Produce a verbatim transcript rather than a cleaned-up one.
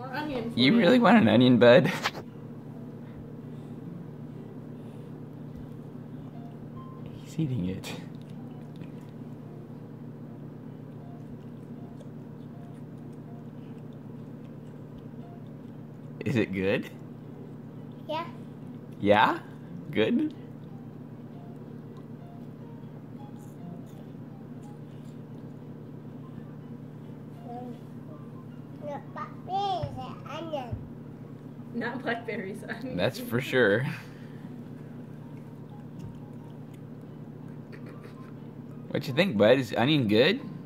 More onion for You really want an onion, bud? He's eating it. Is it good? Yeah. Yeah? Good? Not blackberries and onion. Not blackberries, onion. That's for sure. What you think, bud? Is onion good?